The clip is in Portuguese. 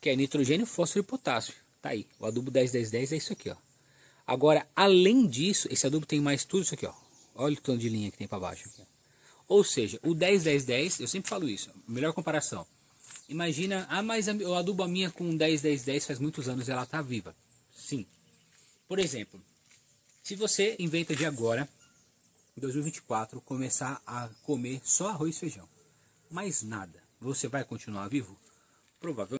que é nitrogênio, fósforo e potássio. Tá aí, o adubo 10-10-10 é isso aqui, ó. Agora, além disso, esse adubo tem mais tudo isso aqui, ó. Olha o tanto de linha que tem para baixo. Ou seja, o 10-10-10, eu sempre falo isso, melhor comparação. Imagina, mas o adubo a minha com 10-10-10 faz muitos anos e ela tá viva. Sim. Por exemplo, se você inventa de agora, em 2024, começar a comer só arroz e feijão, mais nada, você vai continuar vivo? Provavelmente.